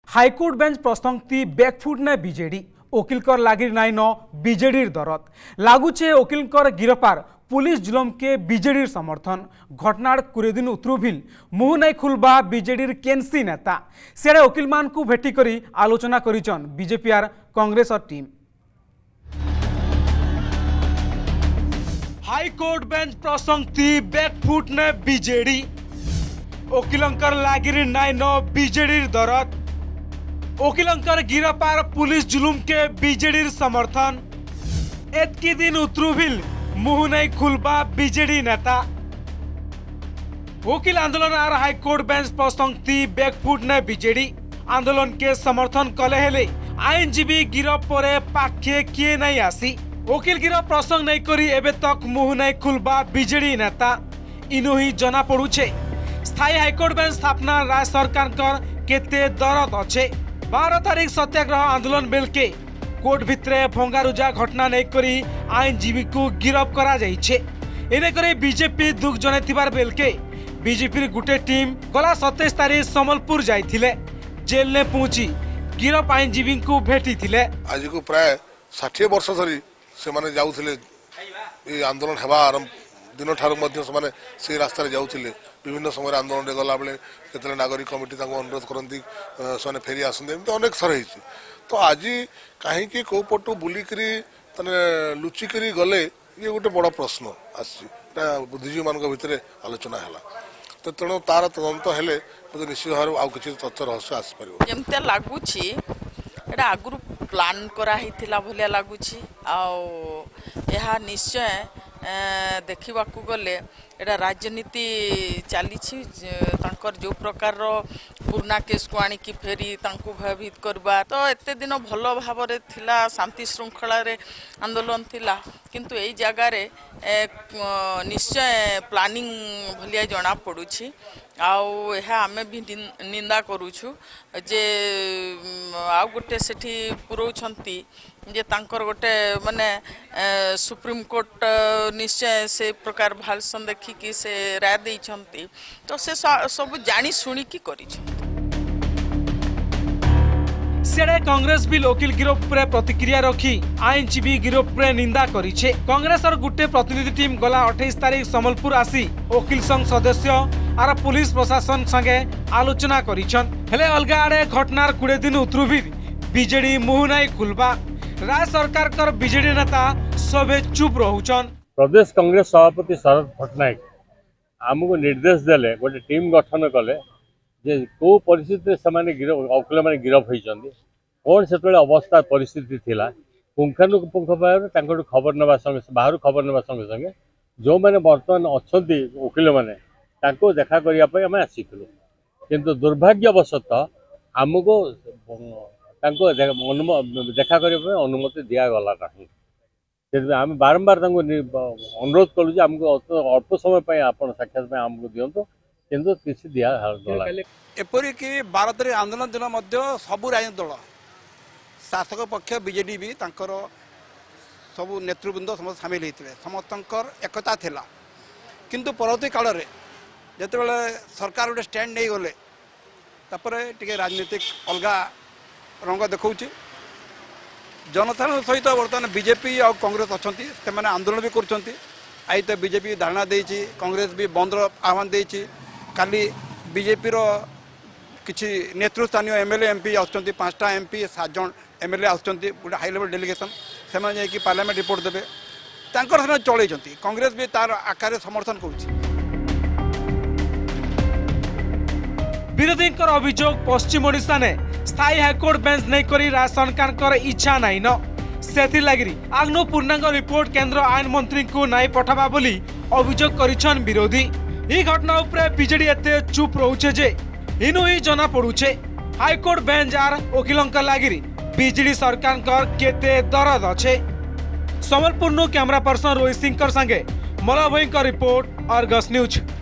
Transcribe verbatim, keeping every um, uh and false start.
High court bench प्रस्तंक्ति backfoot ने BJD वकिलकर लागिर नाइन बीजेडी दरद लगुचे वकिलकर गिरफ्तार पुलिस जुलम के बीजेडी समर्थन घटनार कुरे दिन उतरुभिल मुह नहीं खुलबा बीजेडी केनसी नेता सियाड़े वकिल मान को भेटी करी आलोचना करिचन बीजेपी आर कांग्रेस टीम। हाईकोर्ट बेंच प्रस्तंक्ति बैकफुट ने बीजेडी वकिलकर लागिर नाइन बीजेडी दरद वकिलकर गिरफ्तार पुलिस जुलूम के बीजेडी समर्थन एतकी दिन उतरुभिल मुह नहीं खुलबा बीजेडी नेता वकील आंदोलन आर हाईकोर्ट बेंच प्रस्तंक्ति बैकफुट ने बीजेडी आंदोलन के समर्थन कले हेले आईनजीवी गिरफ पर पाखे किए नहीं आसी वकील गिरफ प्रसंग नहीं करी एबे तक मुह नहीं खुलबा बीजेडी नेता इनु ही जना पड़ुछे स्थायी हाईकोर्ट बेंच स्थापना राज्य सरकार केते दरद अच्छे बारह तारीख सत्याग्रह आंदोलन बेल के कोर्ट भितरे भंगारुजा घटना नहीं करी आईनजीवी को गिरफ करा जाइछे एने करे बीजेपी दुख जनाइथिबार बेल के बीजेपी गुटे टीम गला सत्ताईस तारीख संबलपुर जाइथिले जेल ने पहुंची गिरफ आईनजीवी को भेटी थिले। आज को प्राय षाठी वर्ष धरी से माने जाउथिले ए आंदोलन हेबा आरंभ दिन ठार मध्य से माने से रास्ता रे जाउथिले विभिन्न समय आंदोलन रे गला बेले केतले नागरिक कमिटी तांको अनुरोध करंती सने फेरी आसंदे एमते अनेक सर हेछि तो आज कहीं कि को पटु बुली करी तने लुचि करी गले ये गोटे बड़ प्रश्न आसी बुद्धिजीवी मान भितर आलोचना है तो तेणु तार तदंत हेले निश्चित भाव आउ किसी तथ्य रहस्य आसी पारिबो जेमते लागुछि एटा आगुरु प्लान करा हिथिला भलिया लागुछि आ यह निश्चय देखा गले एटा राजनीति चली जो प्रकार पुराना केस को आनिकी फेरी तांको भयभीत करबा तो एते दिन भल भाव थिला शांति श्रृंखला रे आंदोलन थिला किंतु एई जगह रे निश्चय प्लानिंग भलिया जना पड़ुछि आउ एहा आमे भी निंदा करूछु जे आ गोटे सेठी पुरौछंती जे तांकर गोटे माने सुप्रीम कोर्ट निश्चय से प्रकार भाषण देखी कि से राय देइछंती तो से सब जानी सुनी की करिछ। सेडे कांग्रेस भी वकील गिरफ पर प्रतिक्रिया रखी आईनजीवी गिरफ पर निंदा करिछे कांग्रेस और गुटे प्रतिनिधि टीम गला अट्ठाईस तारीख संबलपुर आसी वकील संघ सदस्य आर पुलिस प्रशासन संगे आलोचना करिछन हेले अलगा आड़े घटनार कुड़े दिन उतरुभी बीजेडी मुह नहीं खुलबा राज्य सरकार कर बीजेडी नेता सबे चुप रहउछन। प्रदेश कांग्रेस सभापति शरद पट्टनायक आमको निर्देश देले गोटे टीम गठन कले जे को परिस्थिति से माने गिरफ वकील माने गिरफ होइछन्ती कौन से अवस्था परिस्थिति थिला पुंखानुपुंख भाव तांको खबर नबा संगे बाहर खबर नबा संगे संगे जो माने वर्तमान अछन्ती वकील माने तांको देखा करिया पय हम आसीथिलु किंतु दुर्भाग्यवशतः आमको तांको देखा करिया पय अनुमति दिया गला नहीं आम बारंबार अनुरोध कलु जे आमको अल्प समय पर आपण साक्षात आमको दिंतु किंतु किसी दिया एपरिक बारह तारीख आंदोलन दिन मध्य सबू राजनीतिक दल शासक पक्ष बीजेडी भी तांकर सबू नेतृवृंद समस्त सामिल होते समस्त एकता थिला किंतु परवर्ती काल रे जेते बेले सरकार गोटे स्टैंड नहीं गले तापरे टिके राजनीतिक अलगा रंग देखौछि जनसाधारण सहित बर्तमान बीजेपी और कांग्रेस अच्छा से आंदोलन भी कर आई तो बीजेपी धारणा देछि कांग्रेस भी बंद आह्वान देछि काली बीजेपी रो किछि नेतृस्थानीय एमएलए एमपी आछंती पांचटा एमपी सात जन एमएलए आछंती गोटे हाई लेवल डेलीगेशन से जाकि पार्लियामेंट रिपोर्ट देबे तांकर से चलैछंती कांग्रेस भी तार आकार समर्थन करुछि। विरोधी अभियोग पश्चिम ओडिशा ने स्थायी हाईकोर्ट बेंच नहीं करी राज्य सरकार इच्छा नहीं न से लगी आग्नो पूर्णांग रिपोर्ट केंद्र आईन मंत्री को नहीं पठाबा बोली अभियोग करिछन विरोधी ई घटना उपरे बीजेडी एते चुप रहउछे जे इनु ही जना पड़ुछे हाईकोर्ट बेंच आर वकीलंकर लागिरी बीजेडी सरकार केते दरद अच्छे। संबलपुर कैमरा पर्सन रोहित सिंह संगे मला भई रिपोर्ट अर्गस न्यूज।